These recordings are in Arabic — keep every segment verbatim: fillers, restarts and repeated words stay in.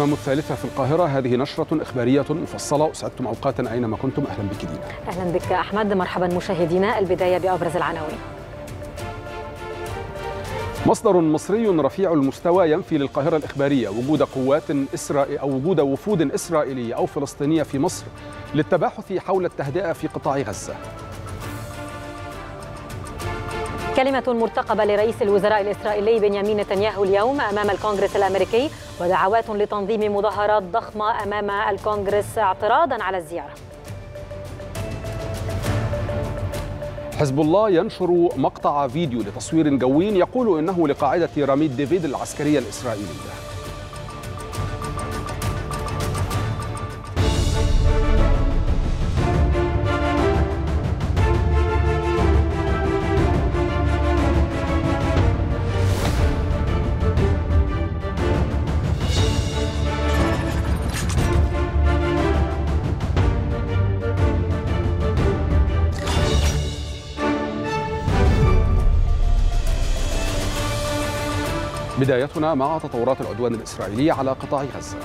التمام الثالثة في القاهرة. هذه نشرة إخبارية مفصلة. أسعدتم أوقاتا أينما كنتم. أهلا بك دينا. أهلا بك أحمد. مرحبا مشاهدينا. البداية بأبرز العناوين. مصدر مصري رفيع المستوى ينفي للقاهرة الإخبارية وجود قوات إسرائيل أو وجود وفود إسرائيلية أو فلسطينية في مصر للتباحث حول التهدئة في قطاع غزة. كلمة مرتقبة لرئيس الوزراء الإسرائيلي بنيامين نتنياهو اليوم أمام الكونغرس الأمريكي، ودعوات لتنظيم مظاهرات ضخمة أمام الكونغرس اعتراضا على الزيارة. حزب الله ينشر مقطع فيديو لتصوير جوي يقول إنه لقاعدة راميت ديفيد العسكرية الإسرائيلية. بدايتنا مع تطورات العدوان الإسرائيلي على قطاع غزة.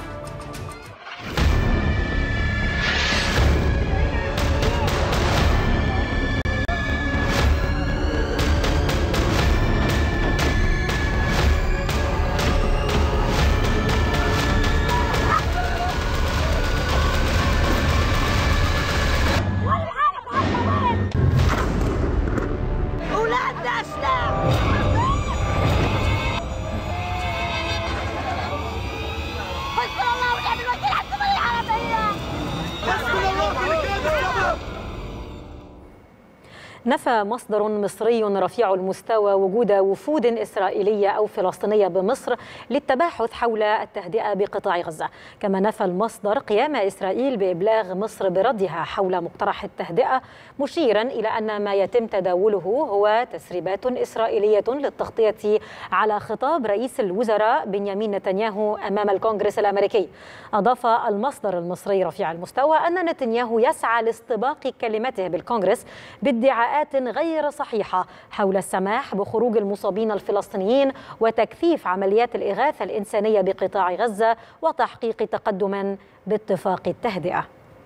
نفى مصدر مصري رفيع المستوى وجود وفود إسرائيلية أو فلسطينية بمصر للتباحث حول التهدئة بقطاع غزة. كما نفى المصدر قيام إسرائيل بإبلاغ مصر بردها حول مقترح التهدئة، مشيرا إلى أن ما يتم تداوله هو تسريبات إسرائيلية للتغطية على خطاب رئيس الوزراء بنيامين نتنياهو أمام الكونغرس الأمريكي. أضاف المصدر المصري رفيع المستوى أن نتنياهو يسعى لاستباق كلمته بالكونغرس بادعاءات غير صحيحة حول السماح بخروج المصابين الفلسطينيين وتكثيف عمليات الإغاثة الإنسانية بقطاع غزة وتحقيق تقدم باتفاق التهدئة.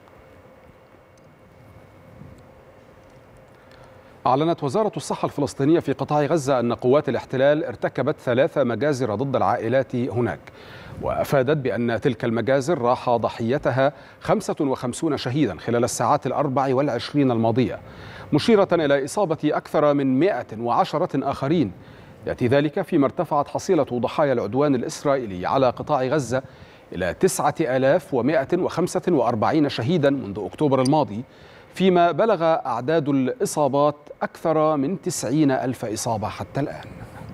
أعلنت وزارة الصحة الفلسطينية في قطاع غزة أن قوات الاحتلال ارتكبت ثلاث مجازر ضد العائلات هناك، وأفادت بأن تلك المجازر راح ضحيتها خمسة وخمسين شهيدا خلال الساعات الأربع والعشرين الماضية، مشيرة إلى إصابة أكثر من مئة وعشرة آخرين. يأتي ذلك فيما ارتفعت حصيلة ضحايا العدوان الإسرائيلي على قطاع غزة إلى تسعة آلاف ومئة وخمسة وأربعين شهيدا منذ أكتوبر الماضي، فيما بلغ أعداد الإصابات أكثر من تسعين ألف إصابة حتى الآن.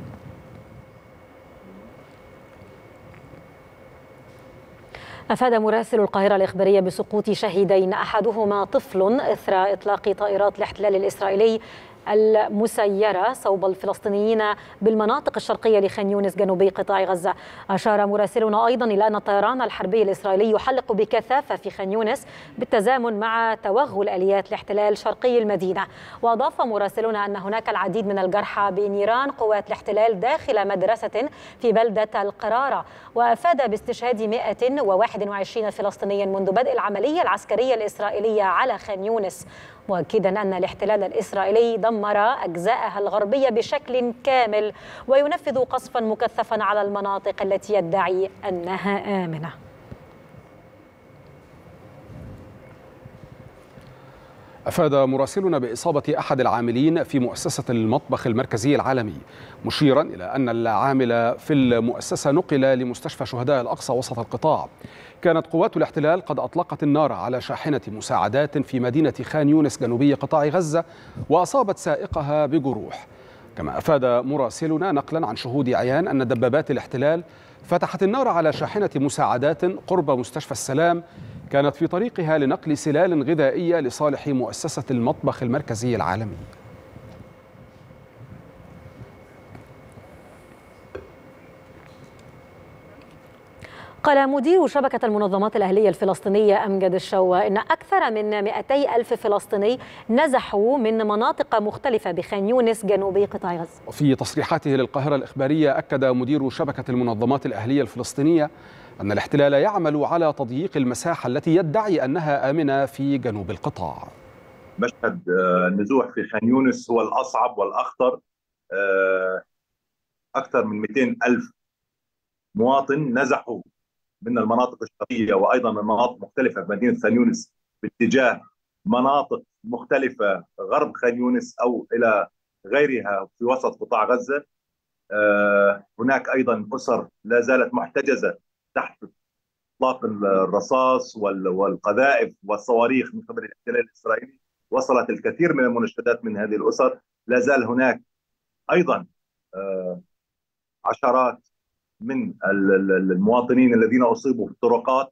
أفاد مراسل القاهرة الإخبارية بسقوط شهيدين، أحدهما طفل إثر إطلاق طائرات الاحتلال الإسرائيلي المسيرة صوب الفلسطينيين بالمناطق الشرقية لخان يونس جنوبي قطاع غزة. أشار مراسلنا أيضا إلى أن الطيران الحربي الإسرائيلي يحلق بكثافة في خان يونس بالتزامن مع توغل آليات الاحتلال شرقي المدينة. وأضاف مراسلنا أن هناك العديد من الجرحى بنيران قوات الاحتلال داخل مدرسة في بلدة القرارة. وأفاد باستشهاد مئة وواحد وعشرين فلسطينيا منذ بدء العملية العسكرية الإسرائيلية على خان يونس، مؤكدا أن الاحتلال الإسرائيلي دمر أجزاءها الغربية بشكل كامل وينفذ قصفا مكثفا على المناطق التي يدعي أنها آمنة. أفاد مراسلنا بإصابة أحد العاملين في مؤسسة المطبخ المركزي العالمي، مشيرا إلى أن العامل في المؤسسة نقل لمستشفى شهداء الأقصى وسط القطاع. كانت قوات الاحتلال قد أطلقت النار على شاحنة مساعدات في مدينة خان يونس جنوبي قطاع غزة وأصابت سائقها بجروح. كما أفاد مراسلنا نقلا عن شهود عيان أن دبابات الاحتلال فتحت النار على شاحنة مساعدات قرب مستشفى السلام كانت في طريقها لنقل سلال غذائية لصالح مؤسسة المطبخ المركزي العالمي. قال مدير شبكة المنظمات الأهلية الفلسطينية أمجد الشوا إن أكثر من مئتي ألف فلسطيني نزحوا من مناطق مختلفة بخان يونس جنوبي قطاع غزة. في تصريحاته للقاهرة الإخبارية أكد مدير شبكة المنظمات الأهلية الفلسطينية أن الاحتلال يعمل على تضييق المساحة التي يدعي أنها آمنة في جنوب القطاع. مشهد النزوح في خان يونس هو الأصعب والأخطر. أكثر من مئتين ألف مواطن نزحوا من المناطق الشرقية وأيضا من مناطق مختلفة في مدينة خان يونس باتجاه مناطق مختلفة غرب خان يونس أو إلى غيرها في وسط قطاع غزة. هناك أيضا أسر لا زالت محتجزة تحت إطلاق الرصاص والقذائف والصواريخ من قبل الاحتلال الإسرائيلي. وصلت الكثير من المناشدات من هذه الأسر. لا زال هناك أيضا عشرات من المواطنين الذين أصيبوا في الطرقات.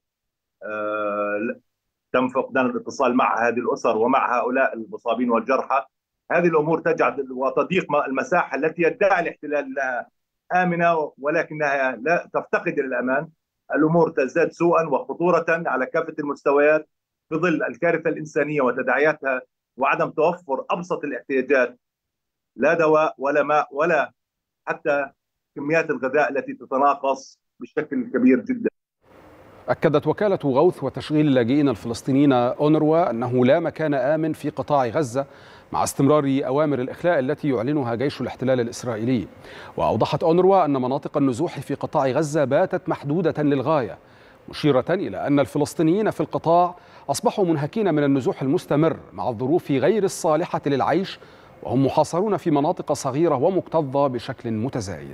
تم فقدان الاتصال مع هذه الأسر ومع هؤلاء المصابين والجرحى. هذه الأمور تجعل وتضيق المساحة التي يدعي الاحتلال أنها آمنة ولكنها لا تفتقد إلى الأمان. الأمور تزداد سوءا وخطورة على كافة المستويات في ظل الكارثة الإنسانية وتداعياتها وعدم توفر أبسط الاحتياجات، لا دواء ولا ماء ولا حتى كميات الغذاء التي تتناقص بشكل كبير جدا. أكدت وكالة غوث وتشغيل اللاجئين الفلسطينيين أونروا أنه لا مكان آمن في قطاع غزة مع استمرار أوامر الإخلاء التي يعلنها جيش الاحتلال الإسرائيلي. وأوضحت أونروا أن مناطق النزوح في قطاع غزة باتت محدودة للغاية، مشيرة إلى أن الفلسطينيين في القطاع أصبحوا منهكين من النزوح المستمر مع الظروف غير الصالحة للعيش، وهم محاصرون في مناطق صغيرة ومكتظة بشكل متزايد.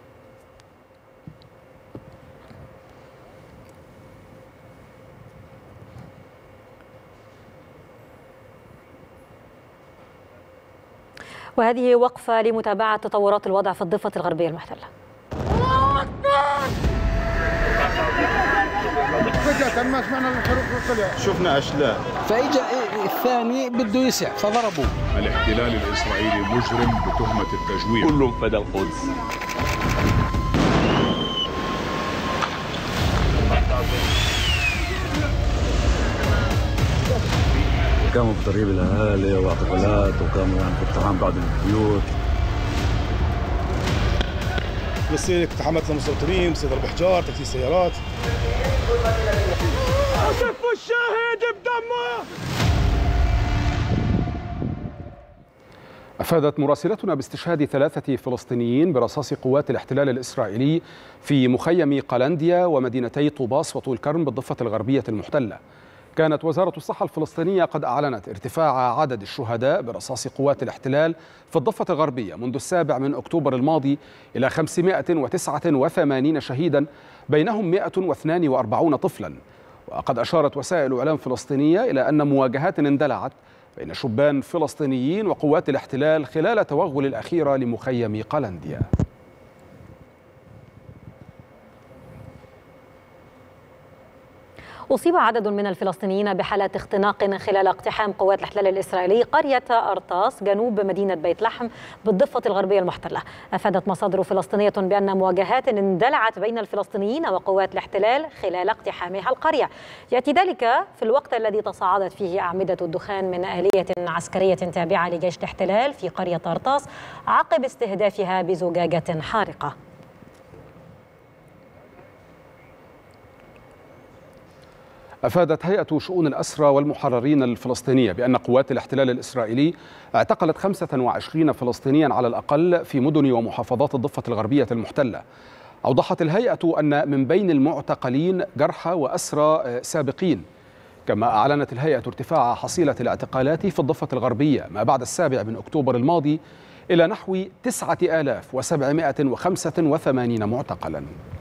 وهذه وقفة لمتابعة تطورات الوضع في الضفة الغربية المحتلة. فجأة ما سمعنا الحروب طلع شفنا أشلاء فإجا الثاني بده يسع فضربوا. الاحتلال الإسرائيلي مجرم بتهمة التجويع. كلهم فدى القدس. قاموا بتضريب الاهالي واعتقالات وقاموا يعني باقتحام بعض البيوت. بصير اقتحامات للمستوطنين، بصير ضرب حجار، تكسير سيارات. أصفوا الشاهد بدمه. أفادت مراسلتنا باستشهاد ثلاثة فلسطينيين برصاص قوات الاحتلال الإسرائيلي في مخيم قلنديا ومدينتي طوباس وطول كرم بالضفة الغربية المحتلة. كانت وزارة الصحة الفلسطينية قد أعلنت ارتفاع عدد الشهداء برصاص قوات الاحتلال في الضفة الغربية منذ السابع من أكتوبر الماضي إلى خمسمائة وتسعة وثمانين شهيدا، بينهم مئة واثنين وأربعين طفلا. وقد أشارت وسائل إعلام فلسطينية إلى أن مواجهات اندلعت بين شبان فلسطينيين وقوات الاحتلال خلال التوغل الأخير لمخيم قلنديا. أصيب عدد من الفلسطينيين بحالات اختناق خلال اقتحام قوات الاحتلال الإسرائيلي قرية أرطاس جنوب مدينة بيت لحم بالضفة الغربية المحتلة. أفادت مصادر فلسطينية بأن مواجهات اندلعت بين الفلسطينيين وقوات الاحتلال خلال اقتحامها القرية. يأتي ذلك في الوقت الذي تصاعدت فيه أعمدة الدخان من آلية عسكرية تابعة لجيش الاحتلال في قرية أرطاس عقب استهدافها بزجاجة حارقة. أفادت هيئة شؤون الأسرى والمحررين الفلسطينية بأن قوات الاحتلال الإسرائيلي اعتقلت خمسة وعشرين فلسطينيا على الأقل في مدن ومحافظات الضفة الغربية المحتلة. أوضحت الهيئة أن من بين المعتقلين جرحى وأسرى سابقين. كما أعلنت الهيئة ارتفاع حصيلة الاعتقالات في الضفة الغربية ما بعد السابع من أكتوبر الماضي إلى نحو تسعة آلاف وسبعمائة وخمسة وثمانين معتقلا.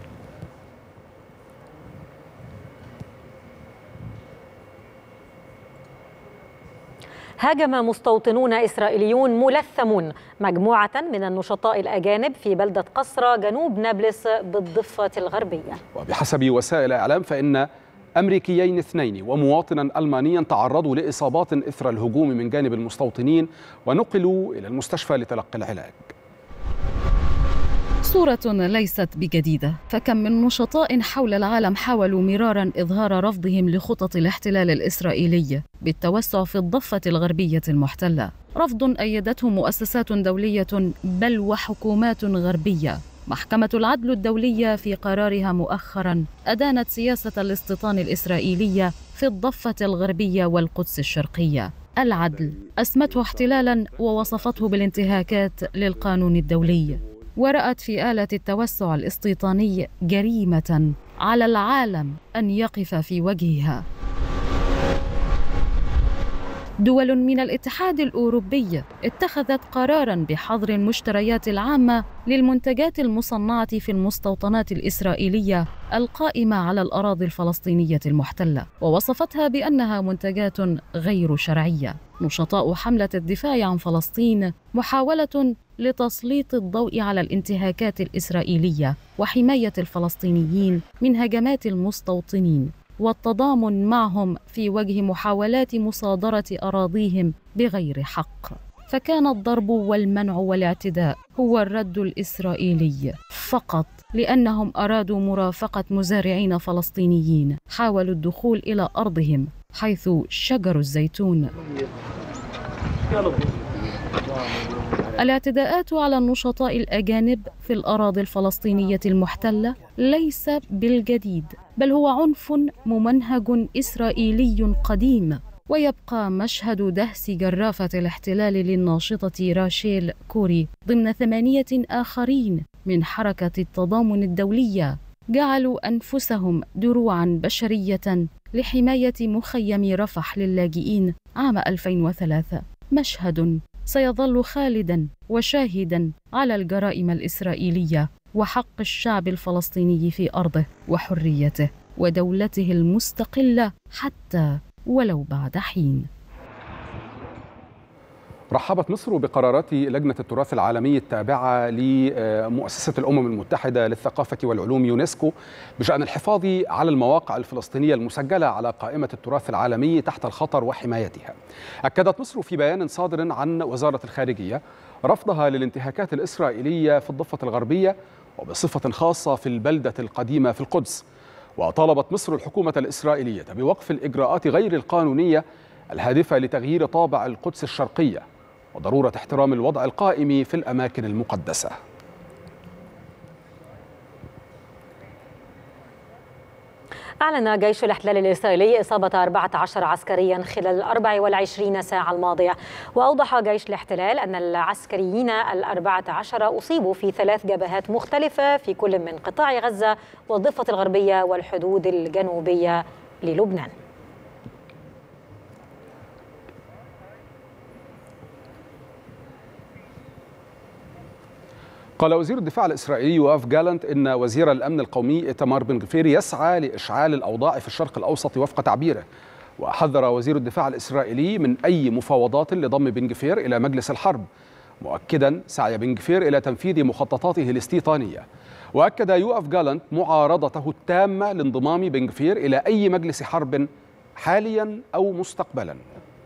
هاجم مستوطنون إسرائيليون ملثمون مجموعة من النشطاء الأجانب في بلدة قصرة جنوب نابلس بالضفة الغربية. وبحسب وسائل إعلام فإن أمريكيين اثنين ومواطنا ألمانيا تعرضوا لإصابات إثر الهجوم من جانب المستوطنين ونقلوا إلى المستشفى لتلقي العلاج. صورة ليست بجديدة، فكم من نشطاء حول العالم حاولوا مرارا إظهار رفضهم لخطط الاحتلال الإسرائيلي بالتوسع في الضفة الغربية المحتلة، رفض أيدته مؤسسات دولية بل وحكومات غربية محكمة العدل الدولية في قرارها مؤخراً أدانت سياسة الاستيطان الإسرائيلية في الضفة الغربية والقدس الشرقية. العدل أسمته احتلالاً ووصفته بالانتهاكات للقانون الدولي، ورأت في آلة التوسع الاستيطاني جريمة على العالم أن يقف في وجهها. دول من الاتحاد الأوروبي اتخذت قراراً بحظر المشتريات العامة للمنتجات المصنعة في المستوطنات الإسرائيلية القائمة على الأراضي الفلسطينية المحتلة، ووصفتها بأنها منتجات غير شرعية. نشطاء حملة الدفاع عن فلسطين محاولة لتسليط الضوء على الانتهاكات الإسرائيلية وحماية الفلسطينيين من هجمات المستوطنين والتضامن معهم في وجه محاولات مصادرة أراضيهم بغير حق. فكان الضرب والمنع والاعتداء هو الرد الإسرائيلي فقط لأنهم أرادوا مرافقة مزارعين فلسطينيين حاولوا الدخول إلى أرضهم حيث شجروا الزيتون. الاعتداءات على النشطاء الأجانب في الأراضي الفلسطينية المحتلة ليس بالجديد، بل هو عنف ممنهج إسرائيلي قديم. ويبقى مشهد دهس جرافة الاحتلال للناشطة راشيل كوري ضمن ثمانية آخرين من حركة التضامن الدولية جعلوا أنفسهم دروعاً بشرية لحماية مخيم رفح للاجئين عام ألفين وثلاثة، مشهد سيظل خالداً وشاهداً على الجرائم الإسرائيلية وحق الشعب الفلسطيني في أرضه وحريته ودولته المستقلة حتى ولو بعد حين. رحبت مصر بقرارات لجنة التراث العالمي التابعة لمؤسسة الأمم المتحدة للثقافة والعلوم يونسكو بشأن الحفاظ على المواقع الفلسطينية المسجلة على قائمة التراث العالمي تحت الخطر وحمايتها. أكدت مصر في بيان صادر عن وزارة الخارجية رفضها للانتهاكات الإسرائيلية في الضفة الغربية وبصفة خاصة في البلدة القديمة في القدس. وطالبت مصر الحكومة الإسرائيلية بوقف الإجراءات غير القانونية الهادفة لتغيير طابع القدس الشرقية وضرورة احترام الوضع القائم في الأماكن المقدسة. أعلن جيش الاحتلال الإسرائيلي إصابة أربعة عشر عسكريا خلال الأربع والعشرين ساعة الماضية. وأوضح جيش الاحتلال أن العسكريين الأربعة عشر أصيبوا في ثلاث جبهات مختلفة في كل من قطاع غزة والضفة الغربية والحدود الجنوبية للبنان. قال وزير الدفاع الإسرائيلي يوآف جالنت إن وزير الأمن القومي إيتمار بن غفير يسعى لإشعال الأوضاع في الشرق الأوسط وفق تعبيره. وحذر وزير الدفاع الإسرائيلي من أي مفاوضات لضم بن غفير إلى مجلس الحرب، مؤكدا سعي بن غفير إلى تنفيذ مخططاته الاستيطانية. وأكد يوآف جالنت معارضته التامة لانضمام بن غفير إلى أي مجلس حرب حاليا أو مستقبلا.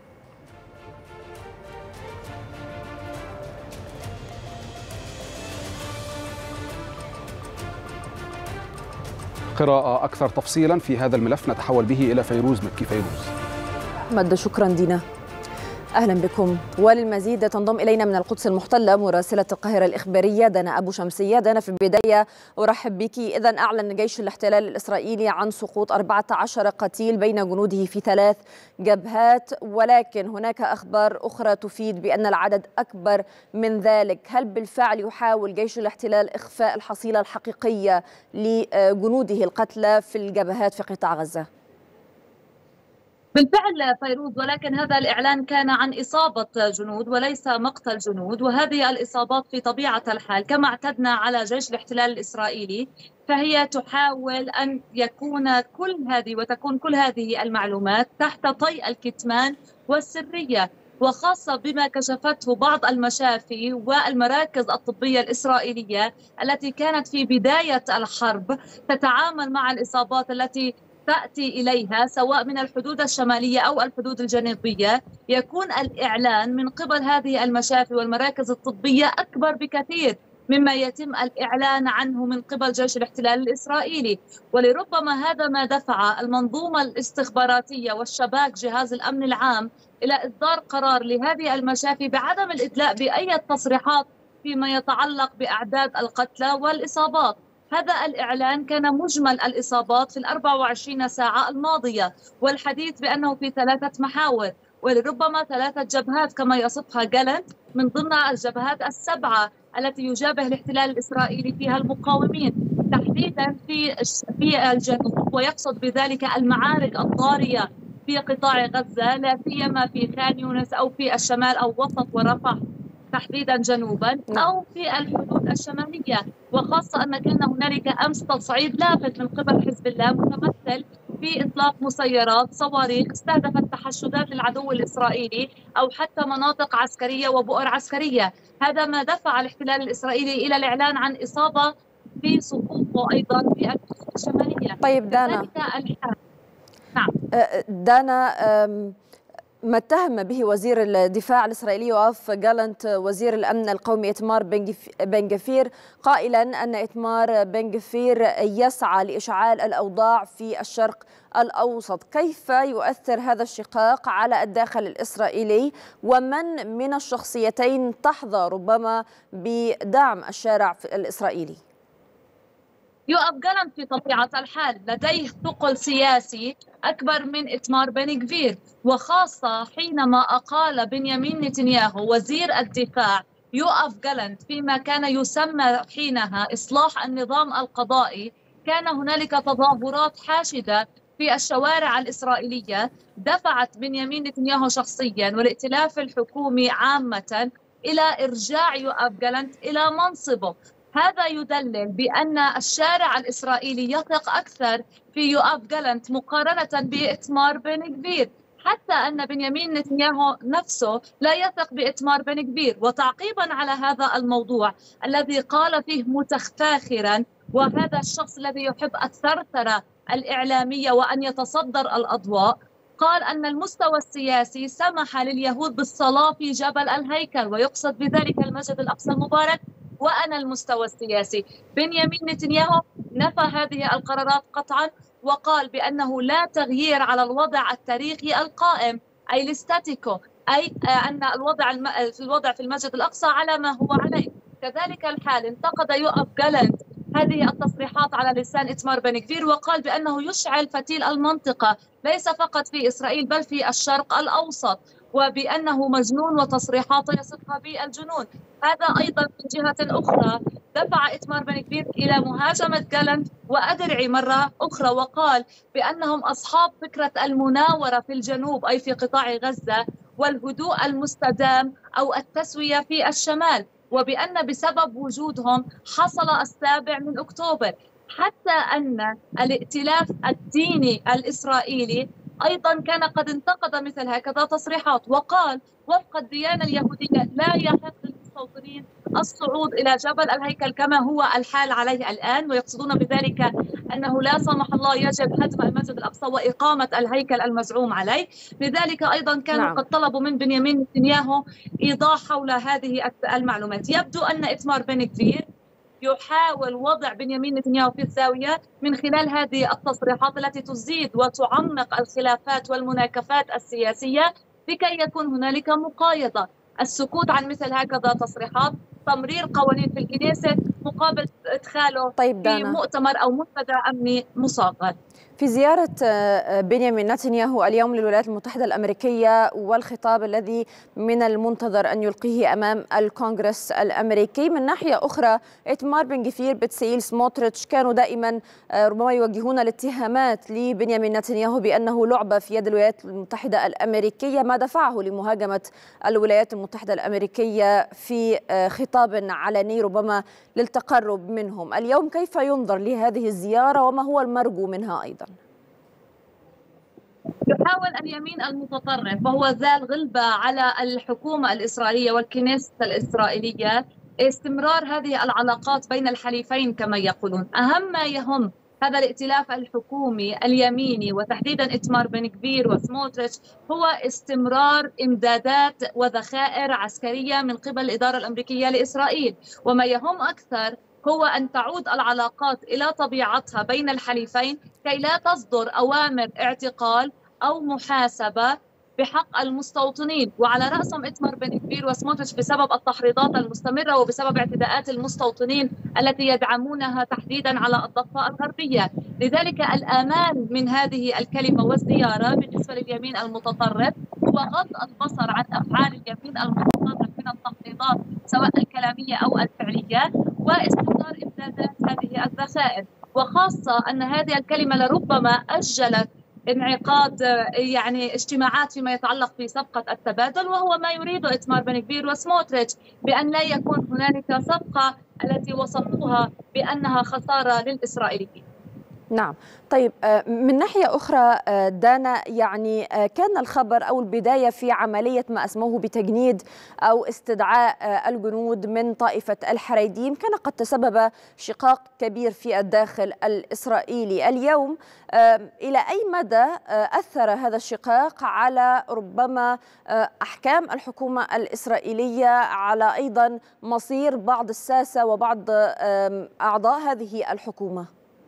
قراءة أكثر تفصيلا في هذا الملف نتحول به إلى فيروز مكي. فيروز. مد شكرا دينا، أهلا بكم. وللمزيد تنضم إلينا من القدس المحتلة مراسلة القاهرة الإخبارية دانا أبو شمسية. دانا، في البداية أرحب بك. إذن أعلن جيش الاحتلال الإسرائيلي عن سقوط أربعة عشر قتيل بين جنوده في ثلاث جبهات، ولكن هناك أخبار أخرى تفيد بأن العدد أكبر من ذلك. هل بالفعل يحاول جيش الاحتلال إخفاء الحصيلة الحقيقية لجنوده القتلى في الجبهات في قطاع غزة؟ بالفعل فيروز، ولكن هذا الإعلان كان عن إصابة جنود وليس مقتل جنود، وهذه الإصابات في طبيعة الحال كما اعتدنا على جيش الاحتلال الإسرائيلي فهي تحاول أن يكون كل هذه وتكون كل هذه المعلومات تحت طي الكتمان والسرية، وخاصة بما كشفته بعض المشافي والمراكز الطبية الإسرائيلية التي كانت في بداية الحرب تتعامل مع الإصابات التي تأتي إليها سواء من الحدود الشمالية أو الحدود الجنوبية. يكون الإعلان من قبل هذه المشافي والمراكز الطبية أكبر بكثير مما يتم الإعلان عنه من قبل جيش الاحتلال الإسرائيلي، ولربما هذا ما دفع المنظومة الاستخباراتية والشباك جهاز الأمن العام إلى إصدار قرار لهذه المشافي بعدم الإدلاء بأي تصريحات فيما يتعلق بأعداد القتلى والإصابات. هذا الإعلان كان مجمل الإصابات في الأربع وعشرين ساعة الماضية، والحديث بأنه في ثلاثة محاور ولربما ثلاثة جبهات كما يصفها جالنت، من ضمن الجبهات السبعة التي يجابه الاحتلال الإسرائيلي فيها المقاومين تحديدا في في الجنوب، ويقصد بذلك المعارك الضارية في قطاع غزة، لا سيما في خان يونس أو في الشمال أو وسط ورفح تحديدا جنوبا أو في الحدود الشمالية، وخاصة أن كان هنالك أمس تصعيد لافت من قبل حزب الله متمثل في إطلاق مسيرات صواريخ استهدفت تحشدات العدو الإسرائيلي أو حتى مناطق عسكرية وبؤر عسكرية. هذا ما دفع الاحتلال الإسرائيلي إلى الإعلان عن إصابة في صفوفه أيضا في الحدود الشمالية. طيب دانا، نعم دانا، ما اتهم به وزير الدفاع الإسرائيلي يوآف جالنت وزير الأمن القومي إتمار بن غفير قائلا أن إتمار بن غفير يسعى لإشعال الأوضاع في الشرق الأوسط. كيف يؤثر هذا الشقاق على الداخل الإسرائيلي، ومن من الشخصيتين تحظى ربما بدعم الشارع الإسرائيلي؟ يوآف جالنت في طبيعة الحال لديه ثقل سياسي أكبر من إتمار بن غفير، وخاصة حينما أقال بنيامين نتنياهو وزير الدفاع يوآف جالنت فيما كان يسمى حينها إصلاح النظام القضائي. كان هنالك تظاهرات حاشدة في الشوارع الإسرائيلية دفعت بنيامين نتنياهو شخصيا والائتلاف الحكومي عامة إلى إرجاع يوآف جالنت إلى منصبه. هذا يدلل بأن الشارع الإسرائيلي يثق أكثر في يوآف جالنت مقارنة بإتمار بن غفير، حتى أن بنيامين نتنياهو نفسه لا يثق بإتمار بن غفير. وتعقيبا على هذا الموضوع الذي قال فيه متفاخرا، وهذا الشخص الذي يحب الثرثرة الإعلامية وأن يتصدر الأضواء، قال أن المستوى السياسي سمح لليهود بالصلاة في جبل الهيكل، ويقصد بذلك المسجد الأقصى المبارك، وأنا المستوى السياسي. بنيامين نتنياهو نفى هذه القرارات قطعا، وقال بأنه لا تغيير على الوضع التاريخي القائم أي الاستاتيكو، أي أن الوضع في الوضع في المسجد الأقصى على ما هو عليه. كذلك الحال انتقد يوآف جالنت هذه التصريحات على لسان إتمار بن غفير، وقال بأنه يشعل فتيل المنطقة ليس فقط في إسرائيل بل في الشرق الأوسط، وبأنه مجنون وتصريحاته يصفها بالجنون. هذا أيضا من جهة أخرى دفع إتمار بن غفير إلى مهاجمة جالنت وأدرعي مرة أخرى، وقال بأنهم أصحاب فكرة المناورة في الجنوب أي في قطاع غزة والهدوء المستدام أو التسوية في الشمال، وبأن بسبب وجودهم حصل السابع من أكتوبر. حتى أن الائتلاف الديني الإسرائيلي أيضا كان قد انتقد مثل هكذا تصريحات، وقال وفق الديانة اليهودية لا يحق للمستوطنين الصعود إلى جبل الهيكل كما هو الحال عليه الآن، ويقصدون بذلك أنه لا سمح الله يجب هدم المسجد الأقصى وإقامة الهيكل المزعوم عليه. لذلك أيضا كانوا نعم. قد طلبوا من بنيامين نتنياهو إيضاح حول هذه المعلومات. يبدو أن إتمار بن غفير يحاول وضع بنيامين نتنياهو في الزاوية من خلال هذه التصريحات التي تزيد وتعمق الخلافات والمناكفات السياسية لكي يكون هنالك مقايضة. السكوت عن مثل هكذا تصريحات، تمرير قوانين في الكنيسة مقابل إدخاله طيب في مؤتمر أو منتدى أمني مصغر. في زيارة بنيامين نتنياهو اليوم للولايات المتحدة الأمريكية والخطاب الذي من المنتظر أن يلقيه أمام الكونغرس الأمريكي، من ناحية أخرى إتمار بن غفير، بتسيل، سموتريتش كانوا دائما ربما يوجهون الاتهامات لبنيامين نتنياهو بأنه لعبة في يد الولايات المتحدة الأمريكية، ما دفعه لمهاجمة الولايات المتحدة الأمريكية في خطاب علني ربما للتقرب منهم. اليوم كيف ينظر لهذه الزيارة وما هو المرجو منها أيضا؟ يحاول اليمين المتطرف وهو ذا الغلبة على الحكومة الإسرائيلية والكنيسة الإسرائيلية استمرار هذه العلاقات بين الحليفين كما يقولون. أهم ما يهم هذا الائتلاف الحكومي اليميني وتحديدا إتمار بن غفير وسموتريتش هو استمرار إمدادات وذخائر عسكرية من قبل الإدارة الأمريكية لإسرائيل، وما يهم أكثر هو أن تعود العلاقات إلى طبيعتها بين الحليفين كي لا تصدر أوامر اعتقال أو محاسبة بحق المستوطنين، وعلى رأسهم إتمار بن كفير وسموتريتش بسبب التحريضات المستمرة وبسبب اعتداءات المستوطنين التي يدعمونها تحديدا على الضفة الغربية. لذلك الآمال من هذه الكلمة والزيارة بالنسبة لليمين المتطرف هو غض البصر عن أفعال اليمين المتطرف من التحريضات سواء الكلامية أو الفعلية، واستمرار إمدادات هذه الذخائر، وخاصة أن هذه الكلمة لربما أجلت انعقاد يعني اجتماعات فيما يتعلق في صفقة التبادل، وهو ما يريده إتمار بن كفير وسموتريتش، بأن لا يكون هنالك صفقة التي وصفوها بأنها خسارة للإسرائيليين. نعم. طيب، من ناحية أخرى دانا، يعني كان الخبر أو البداية في عملية ما أسموه بتجنيد أو استدعاء الجنود من طائفة الحريديم كان قد تسبب شقاق كبير في الداخل الإسرائيلي. اليوم إلى أي مدى أثر هذا الشقاق على ربما أحكام الحكومة الإسرائيلية، على أيضا مصير بعض الساسة وبعض أعضاء هذه الحكومة؟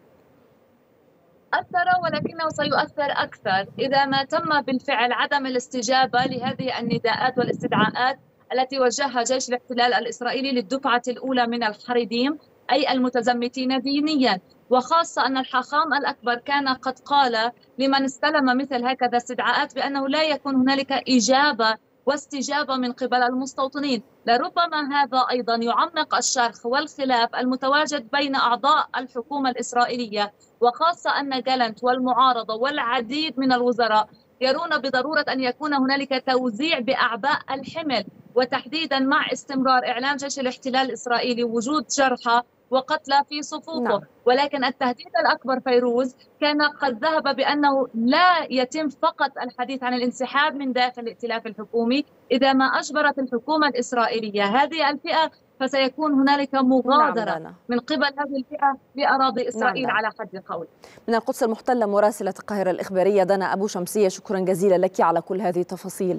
أثر، ولكنه سيؤثر أكثر إذا ما تم بالفعل عدم الاستجابة لهذه النداءات والاستدعاءات التي وجهها جيش الاحتلال الإسرائيلي للدفعة الأولى من الحريديم، أي المتزمتين دينيا، وخاصة أن الحاخام الأكبر كان قد قال لمن استلم مثل هكذا استدعاءات بأنه لا يكون هنالك إجابة واستجابة من قبل المستوطنين. لربما هذا أيضا يعمق الشرخ والخلاف المتواجد بين أعضاء الحكومة الإسرائيلية، وخاصة أن جالنت والمعارضة والعديد من الوزراء يرون بضرورة أن يكون هنالك توزيع بأعباء الحمل، وتحديدا مع استمرار إعلان جيش الاحتلال الإسرائيلي وجود جرحى وقتلى في صفوفه. نعم. ولكن التهديد الأكبر فيروز كان قد ذهب بأنه لا يتم فقط الحديث عن الانسحاب من داخل الائتلاف الحكومي، إذا ما أجبرت الحكومة الإسرائيلية هذه الفئة فسيكون هنالك مغادرة نعم من قبل هذه الفئة لأراضي إسرائيل نعم. على حد قول. من القدس المحتلة مراسلة القاهرة الإخبارية دانا أبو شمسية، شكرا جزيلا لك على كل هذه التفاصيل.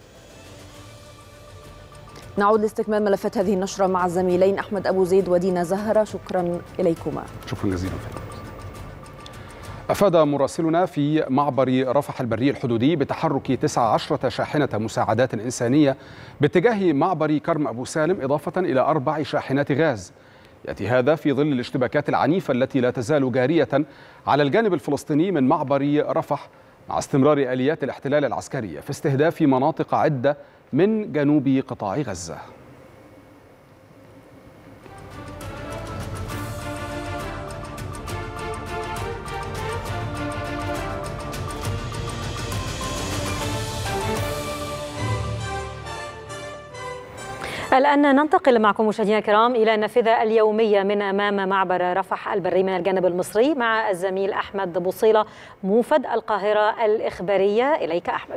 نعود لاستكمال ملفات هذه النشرة مع الزميلين أحمد أبو زيد ودينا زهرة، شكرا إليكما. شكرا جزيلا. أفاد مراسلنا في معبر رفح البري الحدودي بتحرك تسعة عشرة شاحنة مساعدات إنسانية باتجاه معبر كرم أبو سالم، إضافة إلى أربع شاحنات غاز. يأتي هذا في ظل الاشتباكات العنيفة التي لا تزال جارية على الجانب الفلسطيني من معبر رفح، مع استمرار آليات الاحتلال العسكرية في استهداف مناطق عدة من جنوب قطاع غزة. الآن ننتقل معكم مشاهدينا الكرام إلى النافذة اليومية من أمام معبر رفح البري من الجانب المصري مع الزميل أحمد بوصيلة موفد القاهرة الإخبارية. إليك أحمد.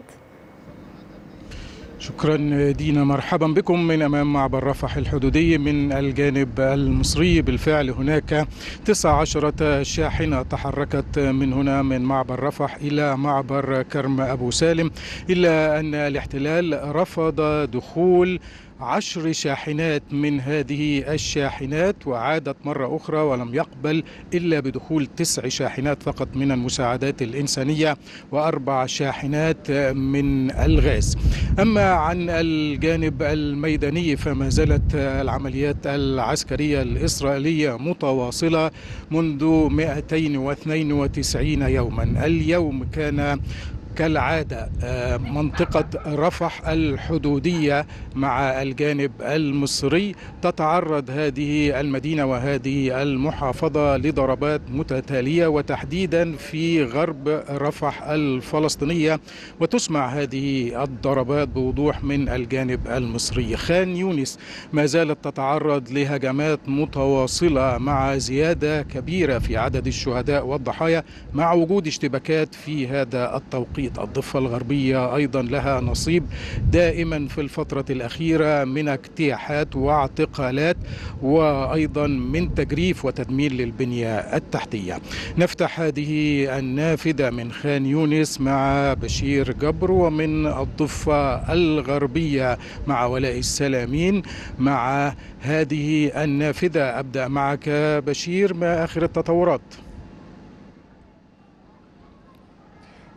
شكرا دينا، مرحبا بكم من أمام معبر رفح الحدودي من الجانب المصري. بالفعل هناك تسع عشرة شاحنة تحركت من هنا من معبر رفح إلى معبر كرم أبو سالم، إلا أن الاحتلال رفض دخول عشر شاحنات من هذه الشاحنات، وعادت مرة أخرى ولم يقبل إلا بدخول تسع شاحنات فقط من المساعدات الإنسانية وأربع شاحنات من الغاز. أما عن الجانب الميداني فما زالت العمليات العسكرية الإسرائيلية متواصلة منذ مئتين واثنين وتسعين يوما. اليوم كان كالعادة منطقة رفح الحدودية مع الجانب المصري تتعرض هذه المدينة وهذه المحافظة لضربات متتالية، وتحديدا في غرب رفح الفلسطينية، وتسمع هذه الضربات بوضوح من الجانب المصري. خان يونس ما زالت تتعرض لهجمات متواصلة مع زيادة كبيرة في عدد الشهداء والضحايا، مع وجود اشتباكات في هذا التوقيت. الضفة الغربية أيضا لها نصيب دائما في الفترة الأخيرة من اجتياحات واعتقالات، وأيضا من تجريف وتدمير للبنية التحتية. نفتح هذه النافذة من خان يونس مع بشير جبر، ومن الضفة الغربية مع ولاء السلامين مع هذه النافذة. أبدأ معك بشير، ما آخر التطورات؟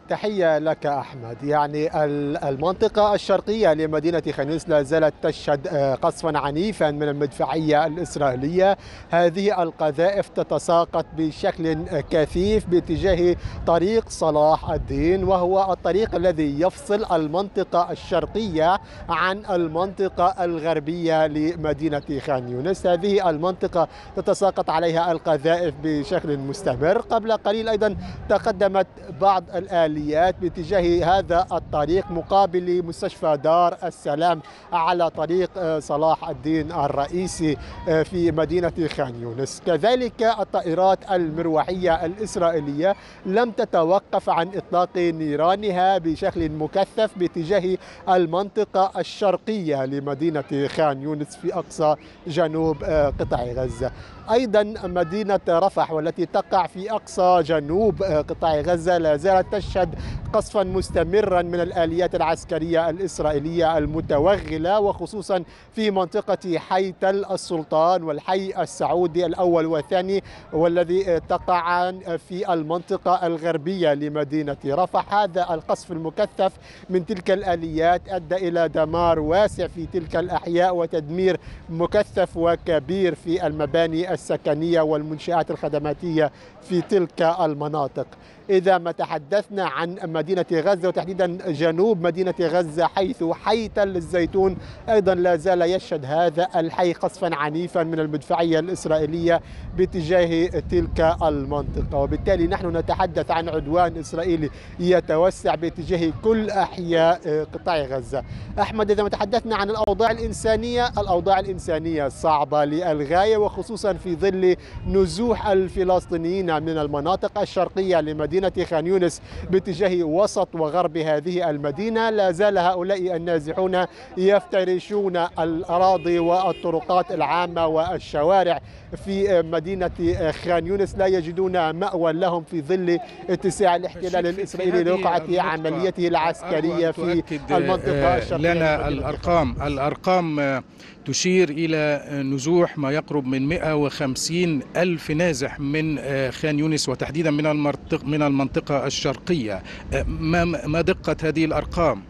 تحية لك أحمد. يعني المنطقة الشرقية لمدينة خان يونس لا زالت تشهد قصفا عنيفا من المدفعية الإسرائيلية. هذه القذائف تتساقط بشكل كثيف باتجاه طريق صلاح الدين، وهو الطريق الذي يفصل المنطقة الشرقية عن المنطقة الغربية لمدينة خان يونس. هذه المنطقة تتساقط عليها القذائف بشكل مستمر. قبل قليل أيضا تقدمت بعض الآليات باتجاه هذا الطريق مقابل مستشفى دار السلام على طريق صلاح الدين الرئيسي في مدينة خان يونس. كذلك الطائرات المروحية الإسرائيلية لم تتوقف عن إطلاق نيرانها بشكل مكثف باتجاه المنطقة الشرقية لمدينة خان يونس في أقصى جنوب قطاع غزة. أيضا مدينة رفح والتي تقع في أقصى جنوب قطاع غزة لا زالت تشهد قصفا مستمرا من الآليات العسكرية الإسرائيلية المتوغلة، وخصوصا في منطقة حي تل السلطان والحي السعودي الأول والثاني، والذي تقع في المنطقة الغربية لمدينة رفح. هذا القصف المكثف من تلك الآليات أدى إلى دمار واسع في تلك الأحياء وتدمير مكثف وكبير في المباني السكنية والمنشآت الخدماتية في تلك المناطق. إذا ما تحدثنا عن مدينة غزة وتحديدا جنوب مدينة غزة حيث حي تل الزيتون أيضا لا زال يشهد هذا الحي قصفا عنيفا من المدفعية الإسرائيلية باتجاه تلك المنطقة، وبالتالي نحن نتحدث عن عدوان إسرائيلي يتوسع باتجاه كل أحياء قطاع غزة. أحمد، إذا ما تحدثنا عن الأوضاع الإنسانية، الأوضاع الإنسانية صعبة للغاية، وخصوصا في ظل نزوح الفلسطينيين من المناطق الشرقية لمدينة خان يونس باتجاه وسط وغرب هذه المدينة. لا زال هؤلاء النازحون يفترشون الأراضي والطرقات العامة والشوارع في مدينة خان يونس، لا يجدون مأوى لهم في ظل اتساع الاحتلال الإسرائيلي لوقعة عمليته العسكرية في المنطقة الشرقية. لنا الأرقام الأرقام تشير إلى نزوح ما يقرب من مئة وخمسين ألف نازح من خان يونس وتحديدا من المنطقة من المنطقة الشرقية. ما ما دقة هذه الأرقام؟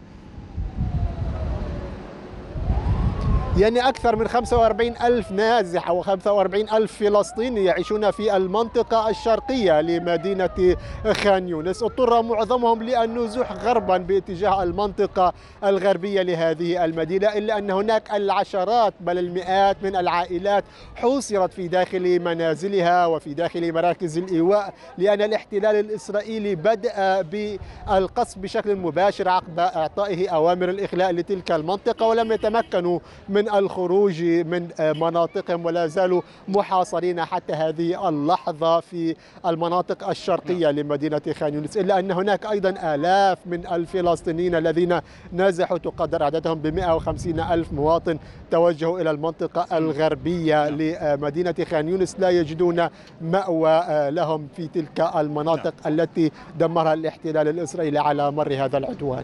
يعني أكثر من خمسة وأربعين ألف نازح أو خمسة وأربعين ألف فلسطيني يعيشون في المنطقة الشرقية لمدينة خان يونس. اضطر معظمهم للنزوح غربا باتجاه المنطقة الغربية لهذه المدينة، إلا أن هناك العشرات بل المئات من العائلات حوصرت في داخل منازلها وفي داخل مراكز الإيواء، لأن الاحتلال الإسرائيلي بدأ بالقصف بشكل مباشر عقب إعطائه أوامر الإخلاء لتلك المنطقة، ولم يتمكنوا من الخروج من مناطقهم ولا زالوا محاصرين حتى هذه اللحظة في المناطق الشرقية لمدينة خان يونس. إلا أن هناك أيضا آلاف من الفلسطينيين الذين نازحوا تقدر عددهم ب مئة وخمسين ألف مواطن توجهوا إلى المنطقة الغربية لمدينة خان يونس، لا يجدون مأوى لهم في تلك المناطق التي دمرها الاحتلال الإسرائيلي على مر هذا العدوان.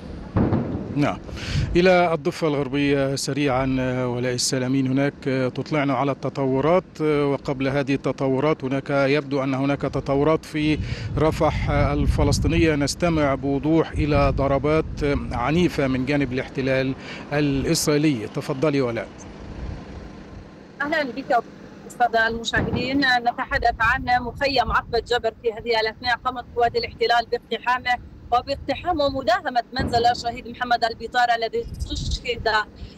نعم، إلى الضفة الغربية سريعا. ولاء السلامين، هناك تطلعنا على التطورات، وقبل هذه التطورات هناك يبدو أن هناك تطورات في رفح الفلسطينية. نستمع بوضوح إلى ضربات عنيفة من جانب الاحتلال الإسرائيلي. تفضلي ولاء. أهلا بك السادة المشاهدين. نتحدث عن مخيم عقبة جبر. في هذه الأثناء قامت قوات الاحتلال باقتحامه وباقتحام ومداهمة منزل الشهيد محمد البطار الذي استشهد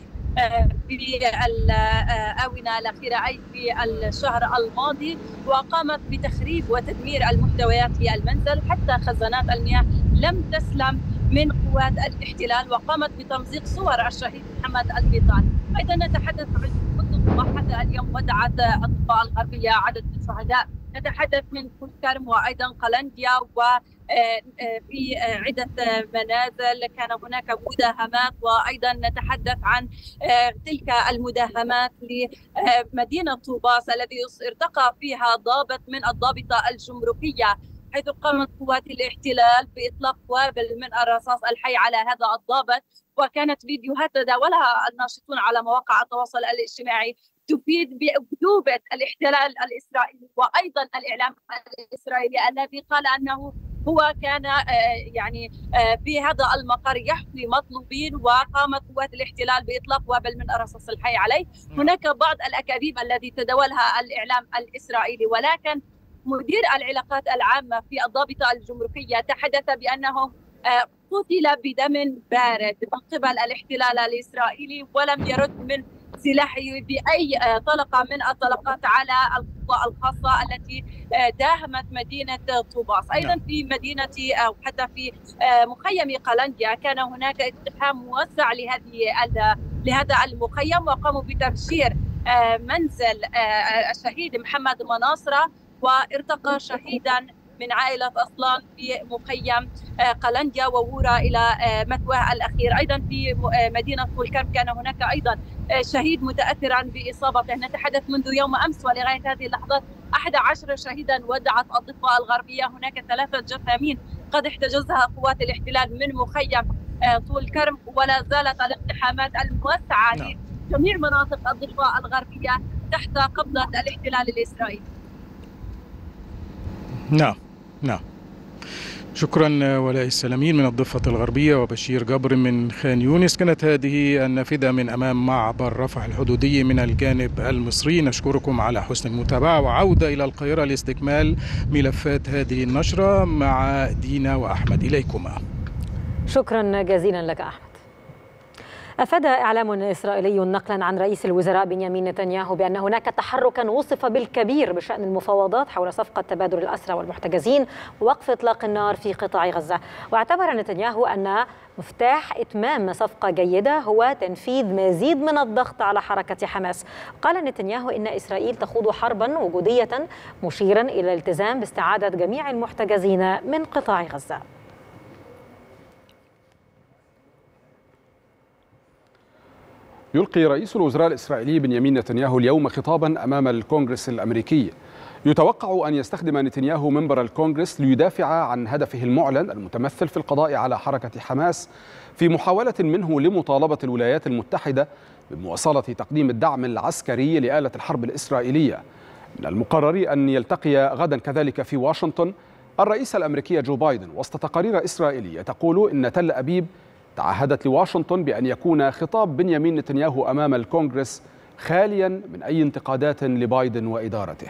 في الآونة الأخيرة أي في الشهر الماضي، وقامت بتخريب وتدمير المحتويات في المنزل حتى خزانات المياه لم تسلم من قوات الاحتلال، وقامت بتمزيق صور الشهيد محمد البطار. أيضا نتحدث عن الضفة حتى اليوم ودعت الضفة الغربية عدد من الشهداء. نتحدث من كل كرم وأيضا قلنديا و في عدة منازل كان هناك مداهمات، وأيضا نتحدث عن تلك المداهمات لمدينة طوباس الذي ارتقى فيها ضابط من الضابطة الجمركية، حيث قامت قوات الاحتلال بإطلاق وابل من الرصاص الحي على هذا الضابط. وكانت فيديوهات تداولها الناشطون على مواقع التواصل الاجتماعي تفيد بأكذوبة الاحتلال الإسرائيلي وأيضا الإعلام الإسرائيلي الذي قال أنه هو كان يعني في هذا المقر يحوي مطلوبين، وقامت قوات الاحتلال بإطلاق وابل من الرصاص الحي عليه. هناك بعض الأكاذيب التي تداولها الإعلام الإسرائيلي، ولكن مدير العلاقات العامة في الضابطة الجمركية تحدث بأنه قتل بدم بارد من قبل الاحتلال الإسرائيلي، ولم يرد من سلاحه بأي طلقة من الطلقات على القوى الخاصة التي داهمت مدينة طوباس. أيضا في مدينة أو حتى في مخيم قلنديا كان هناك اقتحام موسع لهذه لهذا المخيم، وقاموا بتفجير منزل الشهيد محمد مناصرة، وارتقى شهيدا من عائلة أصلان في مخيم قلنديا وورى إلى مثواه الأخير. أيضا في مدينة طول كرم كان هناك أيضا شهيد متأثرا بإصابته. نتحدث منذ يوم أمس ولغاية هذه اللحظات أحد عشر شهيدا ودعت الضفة الغربية. هناك ثلاثة جثامين قد احتجزها قوات الاحتلال من مخيم طول كرم، ولا زالت الاقتحامات الموسعة لجميع مناطق الضفة الغربية تحت قبضة الاحتلال الإسرائيلي. نعم نعم، شكرا ولاء السلامين من الضفة الغربية وبشير جبر من خان يونس. كانت هذه النافذة من أمام معبر رفح الحدودي من الجانب المصري. نشكركم على حسن المتابعة، وعودة إلى القاهرة لاستكمال ملفات هذه النشرة مع دينا وأحمد. إليكما. شكرا جزيلا لك أحمد. أفاد إعلام إسرائيلي نقلا عن رئيس الوزراء بنيامين نتنياهو بأن هناك تحركا وصف بالكبير بشأن المفاوضات حول صفقة تبادل الأسرى والمحتجزين ووقف إطلاق النار في قطاع غزة. واعتبر نتنياهو أن مفتاح إتمام صفقة جيدة هو تنفيذ مزيد من الضغط على حركة حماس. قال نتنياهو إن إسرائيل تخوض حربا وجودية، مشيرا إلى الالتزام باستعادة جميع المحتجزين من قطاع غزة. يلقي رئيس الوزراء الإسرائيلي بنيامين نتنياهو اليوم خطابا أمام الكونغرس الأمريكي. يتوقع أن يستخدم نتنياهو منبر الكونغرس ليدافع عن هدفه المعلن المتمثل في القضاء على حركة حماس، في محاولة منه لمطالبة الولايات المتحدة بمواصلة تقديم الدعم العسكري لآلة الحرب الإسرائيلية. من المقرر أن يلتقي غدا كذلك في واشنطن الرئيس الأمريكي جو بايدن، وسط تقارير إسرائيلية تقول إن تل أبيب تعهدت لواشنطن بأن يكون خطاب بنيامين نتنياهو أمام الكونغرس خاليا من أي انتقادات لبايدن وإدارته.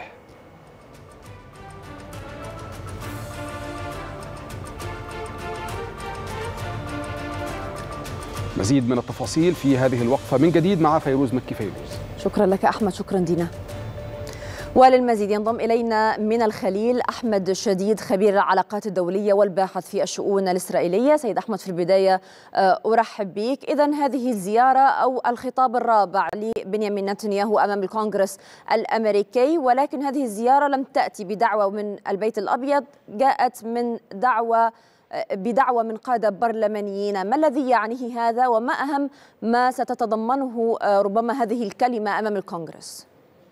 مزيد من التفاصيل في هذه الوقفة من جديد مع فيروز مكي. فيروز، شكرا لك أحمد. شكرا دينا. وللمزيد ينضم إلينا من الخليل أحمد شديد، خبير العلاقات الدولية والباحث في الشؤون الإسرائيلية. سيد أحمد، في البداية أرحب بك. إذن هذه الزيارة أو الخطاب الرابع لبنيامين نتنياهو أمام الكونغرس الأمريكي، ولكن هذه الزيارة لم تأتي بدعوة من البيت الأبيض، جاءت من دعوة بدعوة من قادة برلمانيين. ما الذي يعنيه هذا، وما أهم ما ستتضمنه ربما هذه الكلمة أمام الكونغرس؟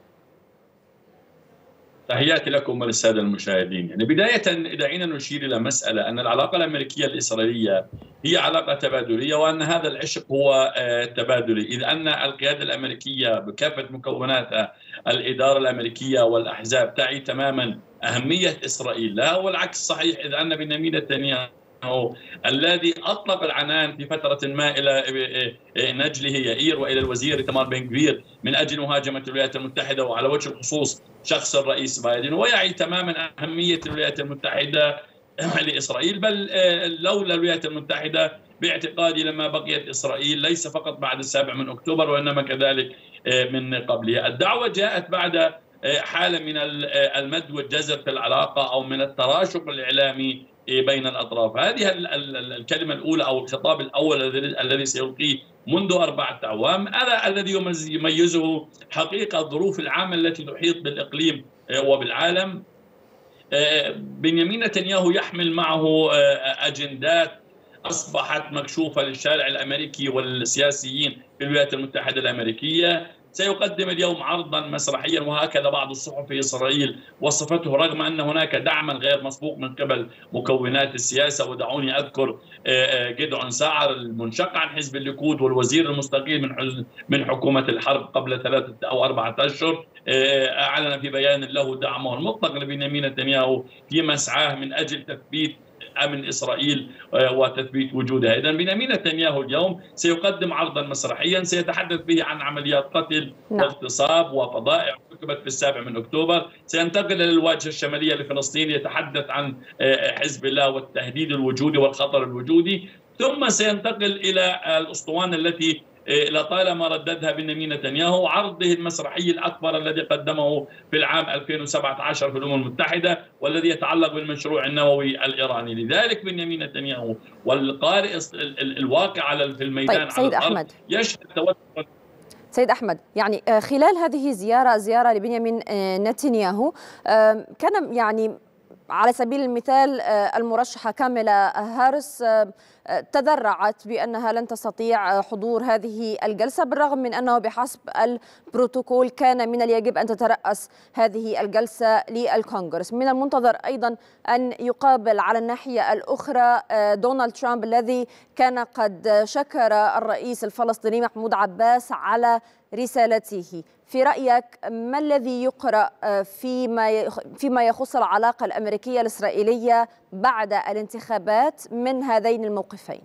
تحياتي لكم وللسادة المشاهدين. يعني بداية دعينا نشير إلى مسألة أن العلاقة الأمريكية الإسرائيلية هي علاقة تبادلية، وأن هذا العشق هو تبادلي، إذ أن القيادة الأمريكية بكافة مكوناتها، الإدارة الأمريكية والأحزاب، تعي تماما أهمية إسرائيل لها، والعكس صحيح، إذ أن بنيامين نتنياهو الذي أطلق العنان في فترة ما إلى نجله يائير وإلى الوزير تمار بن غفير من أجل مهاجمة الولايات المتحدة، وعلى وجه الخصوص شخص الرئيس بايدن، ويعي تماما أهمية الولايات المتحدة لإسرائيل. بل لولا الولايات المتحدة باعتقادي لما بقيت إسرائيل، ليس فقط بعد السابع من أكتوبر وإنما كذلك من قبلها. الدعوة جاءت بعد حالة من المد والجزر في العلاقة، أو من التراشق الإعلامي بين الأطراف. هذه الكلمة الأولى أو الخطاب الأول الذي سيلقيه منذ أربعة أعوام، هذا الذي يميزه حقيقة الظروف العامة التي تحيط بالإقليم وبالعالم. بنيامين نتنياهو يحمل معه أجندات أصبحت مكشوفة للشارع الأمريكي والسياسيين في الولايات المتحدة الأمريكية. سيقدم اليوم عرضا مسرحيا، وهكذا بعض الصحف في إسرائيل وصفته، رغم أن هناك دعما غير مسبوق من قبل مكونات السياسة. ودعوني أذكر جدعون ساعر المنشق عن حزب الليكود والوزير المستقيل من من حكومة الحرب قبل ثلاثة أو أربعة أشهر، أعلن في بيان له دعمه المطلق لبنيامين نتنياهو في مسعاه من أجل تثبيت امن اسرائيل وتثبيت وجودها. اذا بنيامين نتنياهو اليوم سيقدم عرضا مسرحيا سيتحدث به عن عمليات قتل نعم. واغتصاب وفضائح ارتكبت في السابع من اكتوبر، سينتقل الى الواجهه الشماليه لفلسطين يتحدث عن حزب الله والتهديد الوجودي والخطر الوجودي، ثم سينتقل الى الاسطوانه التي لطالما رددها بنيامين نتنياهو، عرضه المسرحي الأكبر الذي قدمه في العام ألفين وسبعة عشر في الأمم المتحدة والذي يتعلق بالمشروع النووي الإيراني. لذلك بنيامين نتنياهو والقارئ الواقع في الميدان طيب سيد على الأرض أحمد. يشهد توتر. سيد أحمد، يعني خلال هذه الزيارة زيارة لبنيامين نتنياهو كان يعني على سبيل المثال المرشحة كاميلا هاريس تذرعت بأنها لن تستطيع حضور هذه الجلسة، بالرغم من أنه بحسب البروتوكول كان من اليجب أن تترأس هذه الجلسة للكونغرس. من المنتظر أيضا أن يقابل على الناحية الأخرى دونالد ترامب الذي كان قد شكر الرئيس الفلسطيني محمود عباس على رسالته. في رأيك ما الذي يقرأ فيما فيما يخص العلاقة الأمريكية الإسرائيلية بعد الانتخابات من هذين الموقفين؟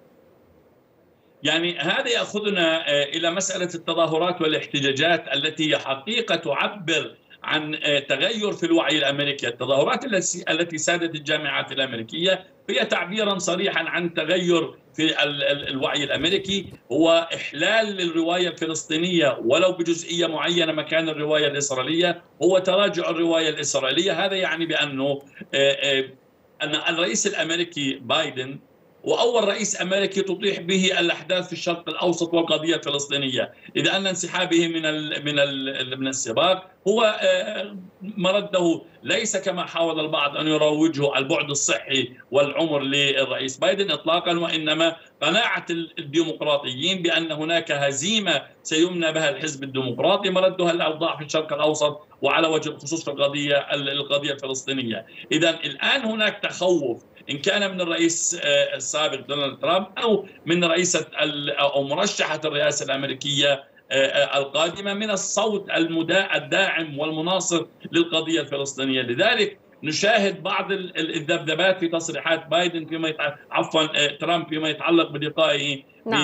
يعني هذا يأخذنا إلى مسألة التظاهرات والاحتجاجات التي حقيقة تعبر عن تغير في الوعي الأمريكي. التظاهرات التي سادت الجامعات الأمريكية هي تعبيرا صريحا عن تغير في الوعي الأمريكي، هو إحلال للرواية الفلسطينية ولو بجزئية معينة مكان الرواية الإسرائيلية، هو تراجع الرواية الإسرائيلية. هذا يعني بأنه أن الرئيس الأمريكي بايدن وأول رئيس أمريكي تطيح به الأحداث في الشرق الأوسط والقضية الفلسطينية، إذا أن انسحابه من ال من ال من السباق هو مرده ليس كما حاول البعض أن يروجه البعد الصحي والعمر للرئيس بايدن إطلاقا، وإنما قناعة الديمقراطيين بأن هناك هزيمة سيمنى بها الحزب الديمقراطي مردها الأوضاع في الشرق الأوسط وعلى وجه الخصوص في القضية القضية الفلسطينية. إذا الآن هناك تخوف إن كان من الرئيس السابق دونالد ترامب أو من رئيسة أو مرشحة الرئاسة الأمريكية القادمة من الصوت الداعم والمناصر للقضية الفلسطينية. لذلك نشاهد بعض الذبذبات في تصريحات بايدن فيما يتعلق عفوا ترامب فيما يتعلق بلقائه نعم.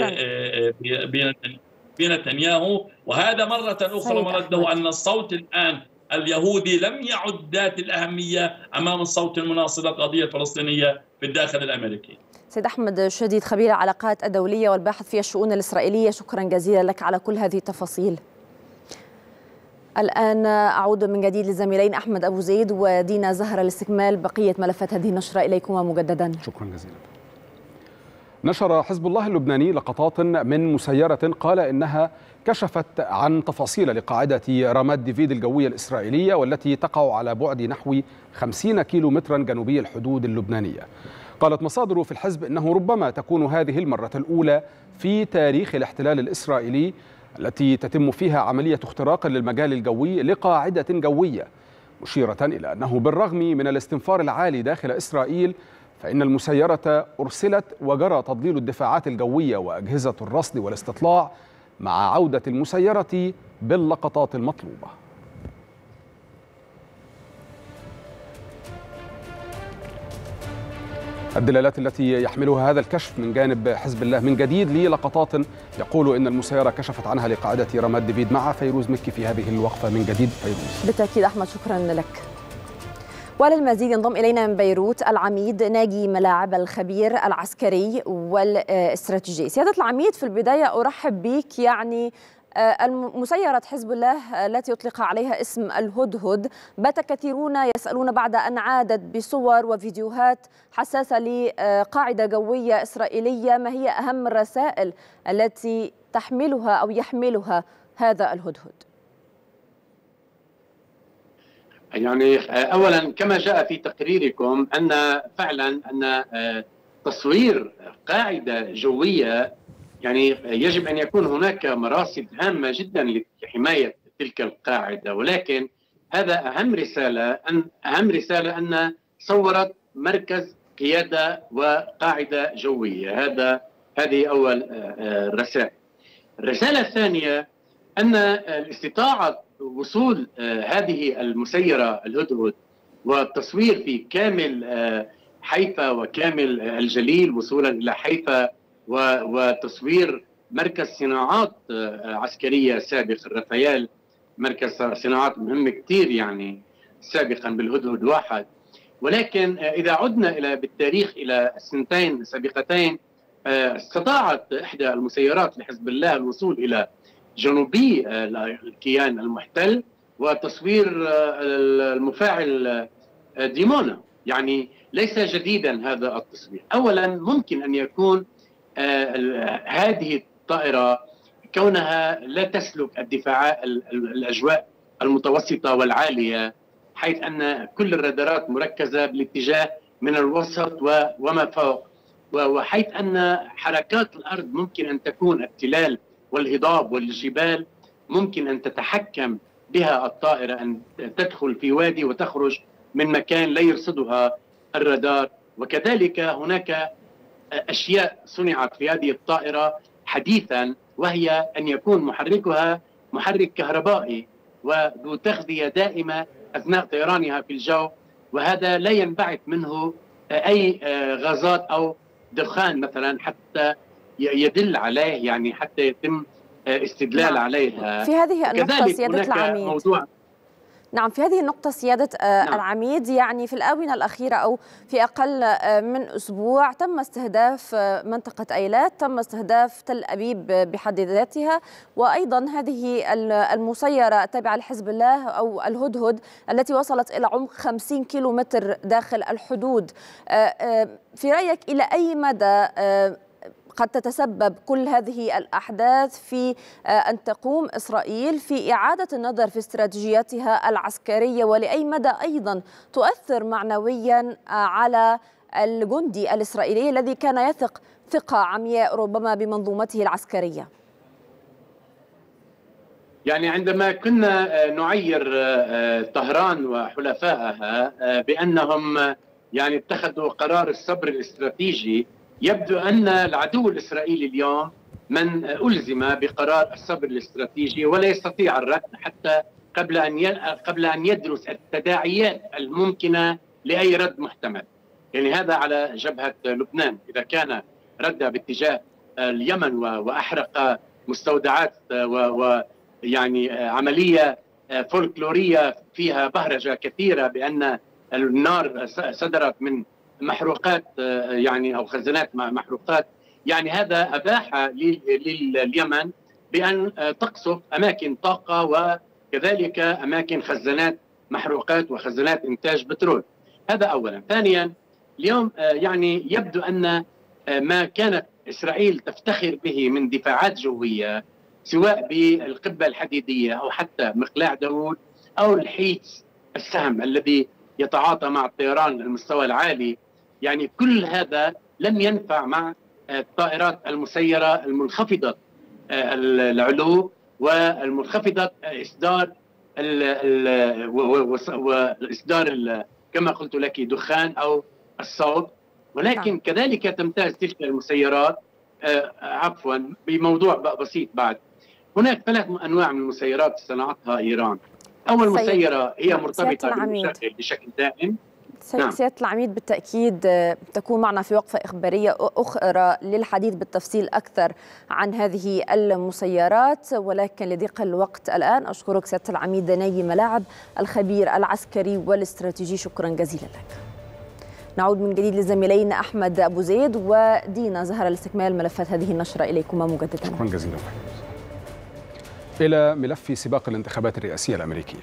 بنتنياهو، وهذا مرة أخرى مرده أن الصوت الآن اليهودي لم يعد ذات الأهمية أمام الصوت المناصر للقضية الفلسطينية في الداخل الأمريكي. سيد أحمد شديد، خبير العلاقات الدولية والباحث في الشؤون الإسرائيلية، شكرا جزيلا لك على كل هذه التفاصيل. الآن أعود من جديد للزميلين أحمد أبو زيد ودينا زهرة لاستكمال بقية ملفات هذه النشرة. إليكما مجددا. شكرا جزيلا. نشر حزب الله اللبناني لقطات من مسيرة قال إنها كشفت عن تفاصيل لقاعدة رامات ديفيد الجوية الإسرائيلية والتي تقع على بعد نحو خمسين كيلو مترا جنوبي الحدود اللبنانية. قالت مصادر في الحزب إنه ربما تكون هذه المرة الأولى في تاريخ الاحتلال الإسرائيلي التي تتم فيها عملية اختراق للمجال الجوي لقاعدة جوية، مشيرة إلى أنه بالرغم من الاستنفار العالي داخل إسرائيل فإن المسيرة أرسلت وجرى تضليل الدفاعات الجوية وأجهزة الرصد والاستطلاع مع عودة المسيرة باللقطات المطلوبة. الدلالات التي يحملها هذا الكشف من جانب حزب الله من جديد للقطات يقول إن المسيرة كشفت عنها لقاعدة رامات ديفيد. مع فيروز مكي في هذه الوقفة من جديد. فيروز. بالتأكيد أحمد، شكرا لك. وللمزيد ينضم إلينا من بيروت العميد ناجي ملاعب الخبير العسكري والاستراتيجي. سيادة العميد، في البداية أرحب بك. يعني المسيرة حزب الله التي يطلق عليها اسم الهدهد بات كثيرون يسألون بعد أن عادت بصور وفيديوهات حساسة لقاعدة جوية إسرائيلية، ما هي أهم الرسائل التي تحملها أو يحملها هذا الهدهد؟ يعني أولا كما جاء في تقريركم أن فعلا أن تصوير قاعدة جوية يعني يجب أن يكون هناك مراصد هامة جدا لحماية تلك القاعدة، ولكن هذا أهم رسالة أن أهم رسالة أن صورت مركز قيادة وقاعدة جوية. هذا هذه أول رسالة. الرسالة الثانية أن الاستطاعة وصول هذه المسيرة الهدهد والتصوير في كامل حيفا وكامل الجليل وصولا إلى حيفا وتصوير مركز صناعات عسكرية سابق الرافيال، مركز صناعات مهم كثير يعني سابقا بالهدهد واحد. ولكن إذا عدنا إلى بالتاريخ إلى السنتين سابقتين، استطاعت إحدى المسيرات لحزب الله الوصول إلى جنوبي الكيان المحتل وتصوير المفاعل ديمونا. يعني ليس جديدا هذا التصوير. أولا ممكن أن يكون هذه الطائرة كونها لا تسلك الدفاع الأجواء المتوسطة والعالية، حيث أن كل الرادارات مركزة بالاتجاه من الوسط وما فوق، وحيث أن حركات الأرض ممكن أن تكون التلال والهضاب والجبال ممكن أن تتحكم بها الطائرة، أن تدخل في وادي وتخرج من مكان لا يرصدها الرادار. وكذلك هناك أشياء صنعت في هذه الطائرة حديثا، وهي أن يكون محركها محرك كهربائي وذو تغذية دائمة أثناء طيرانها في الجو، وهذا لا ينبعث منه أي غازات أو دخان مثلا حتى يدل عليه، يعني حتى يتم استدلال نعم. عليها. في هذه النقطة سيادة العميد موضوع نعم في هذه النقطة سيادة نعم. العميد، يعني في الآونة الأخيرة أو في أقل من أسبوع تم استهداف منطقة أيلات، تم استهداف تل أبيب بحد ذاتها، وأيضا هذه المسيرة التابعة لحزب الله أو الهدهد التي وصلت إلى عمق خمسين كيلو متر داخل الحدود. في رأيك إلى أي مدى قد تتسبب كل هذه الأحداث في أن تقوم إسرائيل في إعادة النظر في استراتيجياتها العسكرية، ولأي مدى أيضا تؤثر معنويا على الجندي الإسرائيلي الذي كان يثق ثقة عمياء ربما بمنظومته العسكرية؟ يعني عندما كنا نعير طهران وحلفائها بأنهم يعني اتخذوا قرار الصبر الاستراتيجي، يبدو أن العدو الإسرائيلي اليوم من ألزم بقرار الصبر الاستراتيجي ولا يستطيع الرد حتى قبل أن قبل أن يدرس التداعيات الممكنة لأي رد محتمل. يعني هذا على جبهة لبنان، إذا كان رد باتجاه اليمن وأحرق مستودعات ويعني عملية فولكلورية فيها بهرجة كثيرة بأن النار صدرت من محروقات يعني أو خزانات محروقات، يعني هذا أباح لليمن بأن تقصف أماكن طاقة وكذلك أماكن خزانات محروقات وخزانات إنتاج بترول. هذا أولا. ثانيا، اليوم يعني يبدو أن ما كانت إسرائيل تفتخر به من دفاعات جوية سواء بالقبة الحديدية أو حتى مقلاع داوود أو الحيتس السهم الذي يتعاطى مع الطيران المستوى العالي، يعني كل هذا لم ينفع مع الطائرات المسيرة المنخفضة العلو والمنخفضة إصدار وإصدار كما قلت لك دخان أو الصوت. ولكن كذلك تمتاز تلك المسيرات عفوا بموضوع بسيط بعد. هناك ثلاث أنواع من المسيرات صنعتها إيران. أول مسيرة هي مرتبطة بالمشغل بشكل دائم. نعم. سيادة العميد بالتأكيد تكون معنا في وقفة إخبارية أخرى للحديث بالتفصيل أكثر عن هذه المسيرات، ولكن لضيق الوقت الآن أشكرك سيادة العميد ناجي ملاعب الخبير العسكري والاستراتيجي، شكرا جزيلا لك. نعود من جديد لزميلينا أحمد أبو زيد ودينا زهرة لاستكمال ملفات هذه النشرة إليكما مجددا. شكرا جزيلا. إلى ملف سباق الانتخابات الرئاسية الأمريكية.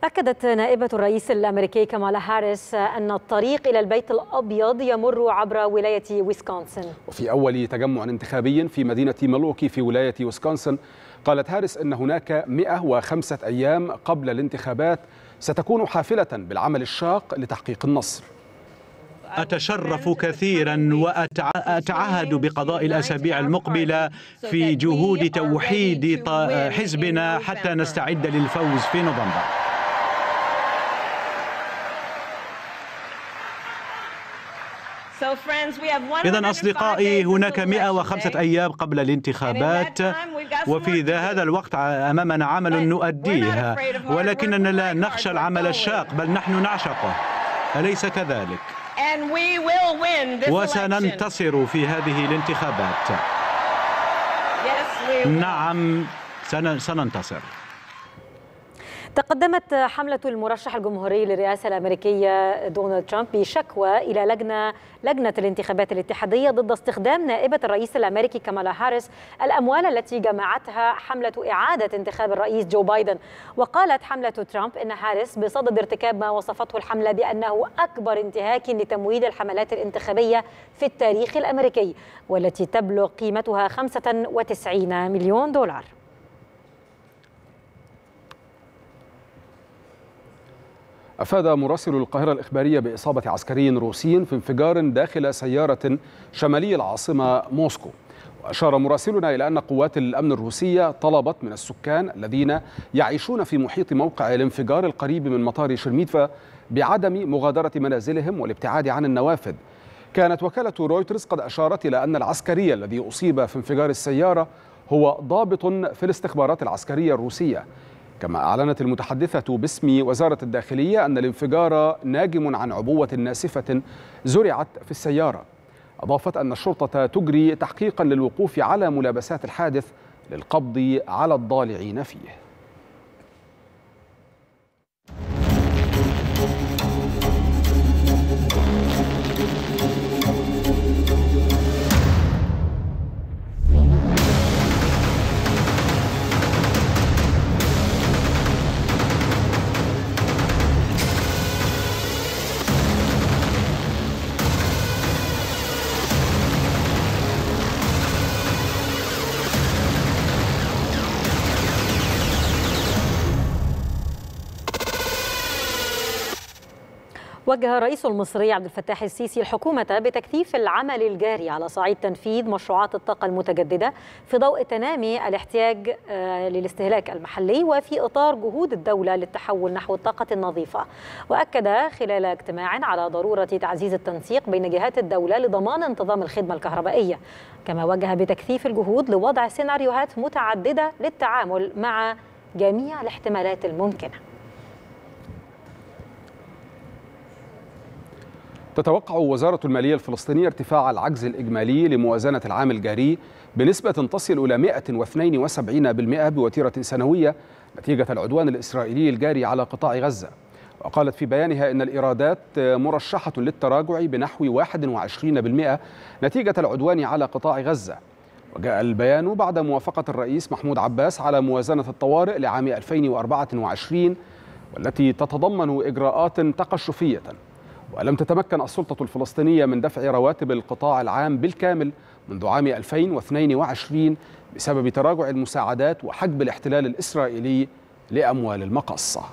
أكدت نائبة الرئيس الأمريكي كامالا هاريس أن الطريق إلى البيت الأبيض يمر عبر ولاية ويسكونسن. وفي أول تجمع انتخابي في مدينة ميلواukee في ولاية ويسكونسن، قالت هاريس أن هناك مئة وخمسة أيام قبل الانتخابات ستكون حافلة بالعمل الشاق لتحقيق النصر. أتشرف كثيرا وأتعهد بقضاء الأسابيع المقبلة في جهود توحيد حزبنا حتى نستعد للفوز في نوفمبر. إذن أصدقائي، هناك مئة وخمسة أيام قبل الانتخابات، وفي هذا الوقت أمامنا عمل نؤديه، ولكننا لا نخشى العمل الشاق بل نحن نعشقه، أليس كذلك؟ وسننتصر في هذه الانتخابات. نعم، سننتصر. تقدمت حملة المرشح الجمهوري للرئاسة الأمريكية دونالد ترامب بشكوى إلى لجنة لجنة الانتخابات الاتحادية ضد استخدام نائبة الرئيس الأمريكي كامالا هاريس الأموال التي جمعتها حملة إعادة انتخاب الرئيس جو بايدن. وقالت حملة ترامب إن هاريس بصدد ارتكاب ما وصفته الحملة بأنه أكبر انتهاك لتمويل الحملات الانتخابية في التاريخ الأمريكي، والتي تبلغ قيمتها خمسة وتسعين مليون دولار. أفاد مراسل القاهرة الإخبارية بإصابة عسكري روسي في انفجار داخل سيارة شمالي العاصمة موسكو. وأشار مراسلنا إلى أن قوات الأمن الروسية طلبت من السكان الذين يعيشون في محيط موقع الانفجار القريب من مطار شرميتفا بعدم مغادرة منازلهم والابتعاد عن النوافذ. كانت وكالة رويترز قد أشارت إلى أن العسكري الذي أصيب في انفجار السيارة هو ضابط في الاستخبارات العسكرية الروسية. كما أعلنت المتحدثة باسم وزارة الداخلية أن الانفجار ناجم عن عبوة ناسفة زرعت في السيارة. أضافت أن الشرطة تجري تحقيقا للوقوف على ملابسات الحادث للقبض على الضالعين فيه. وجه الرئيس المصري عبد الفتاح السيسي الحكومة بتكثيف العمل الجاري على صعيد تنفيذ مشروعات الطاقة المتجددة في ضوء تنامي الاحتياج للاستهلاك المحلي وفي إطار جهود الدولة للتحول نحو الطاقة النظيفة. وأكد خلال اجتماع على ضرورة تعزيز التنسيق بين جهات الدولة لضمان انتظام الخدمة الكهربائية، كما وجه بتكثيف الجهود لوضع سيناريوهات متعددة للتعامل مع جميع الاحتمالات الممكنة. تتوقع وزارة المالية الفلسطينية ارتفاع العجز الإجمالي لموازنة العام الجاري بنسبة تصل إلى مئة واثنين وسبعين بالمئة بوتيرة سنوية نتيجة العدوان الإسرائيلي الجاري على قطاع غزة. وقالت في بيانها إن الإيرادات مرشحة للتراجع بنحو واحد وعشرين بالمئة نتيجة العدوان على قطاع غزة. وجاء البيان بعد موافقة الرئيس محمود عباس على موازنة الطوارئ لعام ألفين وأربعة وعشرين والتي تتضمن إجراءات تقشفية. ولم تتمكن السلطة الفلسطينية من دفع رواتب القطاع العام بالكامل منذ عام ألفين واثنين وعشرين بسبب تراجع المساعدات وحجب الاحتلال الإسرائيلي لأموال المقاصة.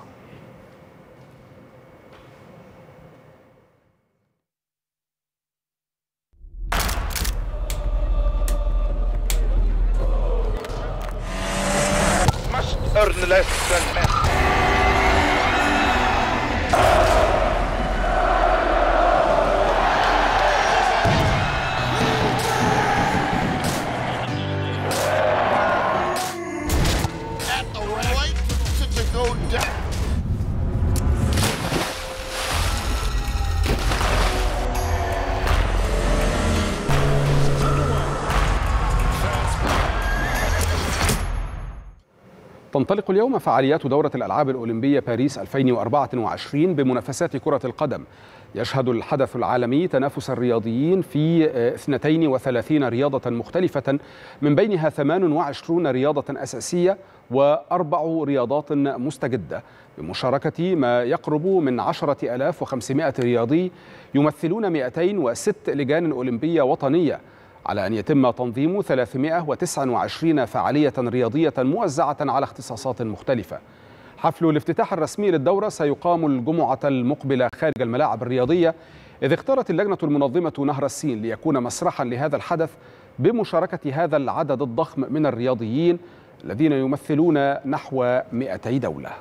تنطلق اليوم فعاليات دورة الألعاب الأولمبية باريس ألفين وأربعة وعشرين بمنافسات كرة القدم يشهد الحدث العالمي تنافس الرياضيين في اثنتين وثلاثين رياضة مختلفة، من بينها ثمان وعشرين رياضة أساسية وأربع رياضات مستجدة، بمشاركة ما يقرب من عشرة آلاف وخمسمائة رياضي يمثلون مئتين وست لجان أولمبية وطنية، على أن يتم تنظيم ثلاثمائة وتسعة وعشرين فعالية رياضية موزعة على اختصاصات مختلفة. حفل الافتتاح الرسمي للدورة سيقام الجمعة المقبلة خارج الملاعب الرياضية، إذ اختارت اللجنة المنظمة نهر السين ليكون مسرحا لهذا الحدث بمشاركة هذا العدد الضخم من الرياضيين الذين يمثلون نحو مئتي دولة.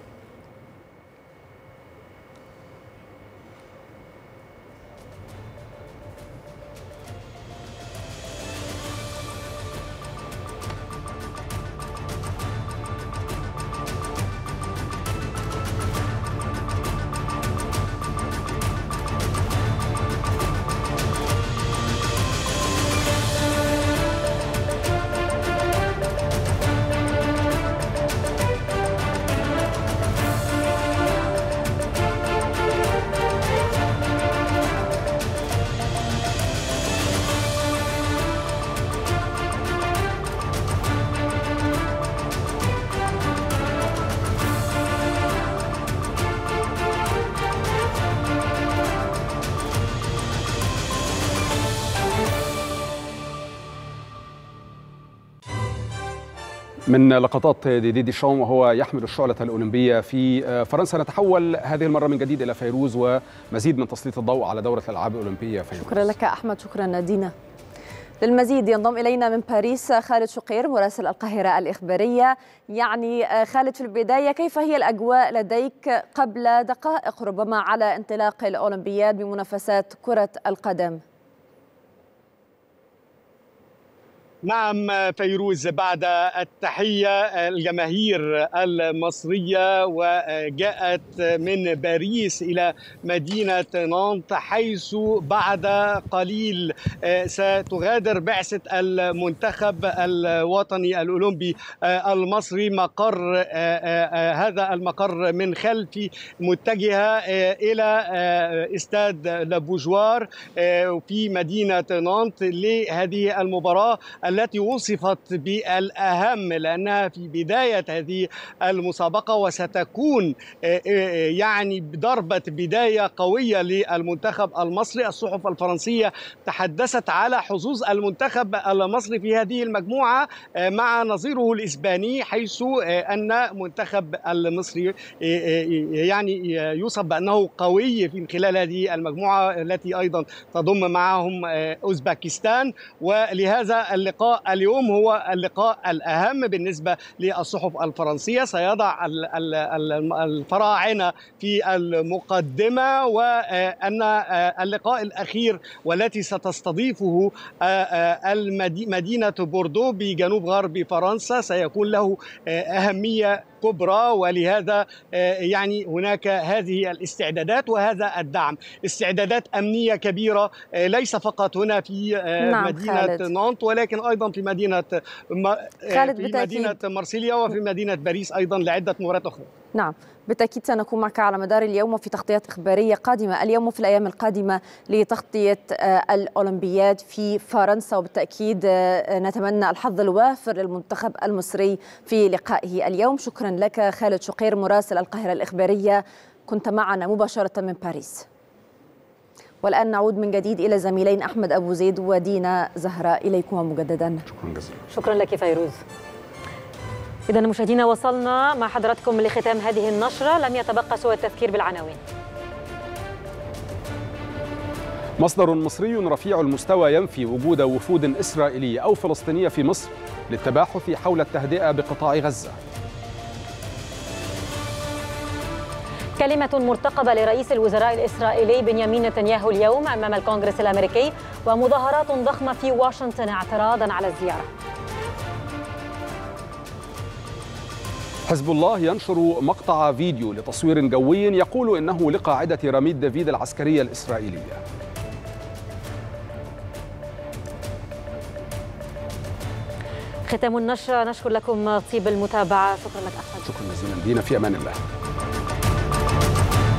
من لقطات ديدي ديشام وهو يحمل الشعلة الأولمبية في فرنسا. نتحول هذه المرة من جديد إلى فيروز ومزيد من تسليط الضوء على دورة الألعاب الأولمبية. فيروز. شكرا لك أحمد. شكرا دينا. للمزيد ينضم إلينا من باريس خالد شقير مراسل القاهرة الإخبارية. يعني خالد، في البداية كيف هي الأجواء لديك قبل دقائق ربما على انطلاق الأولمبياد بمنافسات كرة القدم؟ نعم فيروز، بعد التحية الجماهير المصرية وجاءت من باريس إلى مدينة نانت، حيث بعد قليل ستغادر بعثة المنتخب الوطني الأولمبي المصري مقر هذا المقر من خلفي، متجهة إلى استاد لابوجوار في مدينة نانت لهذه المباراة التي وصفت بالأهم لأنها في بداية هذه المسابقة، وستكون يعني ضربة بداية قوية للمنتخب المصري. الصحف الفرنسية تحدثت على حظوظ المنتخب المصري في هذه المجموعة مع نظيره الإسباني، حيث أن منتخب المصري يعني يوصف بأنه قوي في خلال هذه المجموعة التي أيضا تضم معهم أوزبكستان. ولهذا اللقاء اليوم هو اللقاء الأهم بالنسبة للصحف الفرنسية. سيضع الفراعنة في المقدمة، وأن اللقاء الأخير والتي ستستضيفه مدينة بوردو بجنوب غرب فرنسا سيكون له أهمية كبرى، ولهذا يعني هناك هذه الاستعدادات وهذا الدعم. استعدادات أمنية كبيرة ليس فقط هنا في نعم مدينة خالد. نانت، ولكن أيضا في مدينة خالد في بالتأكيد. مدينة مارسيليا وفي مدينة باريس أيضا لعدة مباريات أخرى. نعم بالتأكيد سنكون معك على مدار اليوم وفي تغطيات إخبارية قادمة اليوم وفي الأيام القادمة لتغطية الأولمبياد في فرنسا، وبالتأكيد نتمنى الحظ الوافر للمنتخب المصري في لقائه اليوم. شكرا لك خالد شقير مراسل القاهرة الإخبارية، كنت معنا مباشرة من باريس. والآن نعود من جديد إلى زميلين أحمد أبو زيد ودينا زهراء، إليكما مجددا. شكرا جزيلا. شكرا لك فيروز. إذا مشاهدينا وصلنا مع حضراتكم لختام هذه النشرة، لم يتبقى سوى التذكير بالعناوين. مصدر مصري رفيع المستوى ينفي وجود وفود إسرائيلية أو فلسطينية في مصر للتباحث حول التهدئة بقطاع غزة. كلمة مرتقبة لرئيس الوزراء الإسرائيلي بنيامين نتنياهو اليوم أمام الكونغرس الأمريكي، ومظاهرات ضخمة في واشنطن اعتراضا على الزيارة. حزب الله ينشر مقطع فيديو لتصوير جوي يقول إنه لقاعدة رميد دافيد العسكرية الإسرائيلية. ختام النشرة، نشكر لكم طيب المتابعة. شكرا لك أحمد. شكرا جزيلا دينا، في أمان الله.